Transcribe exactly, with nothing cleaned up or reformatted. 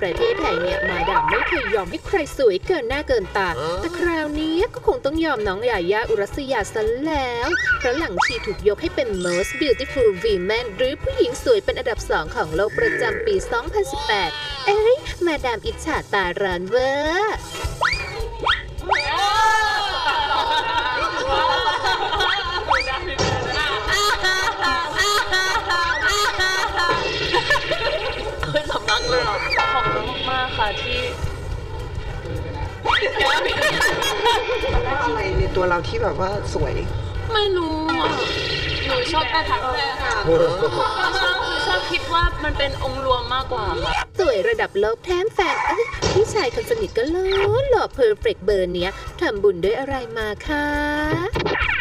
ประเทศไทยเนี่ยมาดามไม่เคยยอมให้ใครสวยเกินหน้าเกินตาแต่คราวนี้ก็คงต้องยอมน้องยายาอุรัสยาซะแล้วเพราะหลังชีถูกยกให้เป็น most beautiful woman หรือผู้หญิงสวยเป็นอันดับสองของโลกประจำปี สองพันสิบแปด เอ้ยมาดามอิจฉาตาร้อนเวอร์คือสำลักเลยขอบคุณมากๆค่ะที่อะไรในตัวเราที่แบบว่าสวยไม่รู้อ่ะหนูชอบแอบทักแฟนค่ะชอบคิดว่ามันเป็นองค์รวมมากกว่าค่ะสวยระดับโลกแถมแฟนเอ้ยพี่ชายคนสนิทก็หล่อหล่อเพอร์เฟกต์เบอร์เนี้ยทำบุญด้วยอะไรมาคะ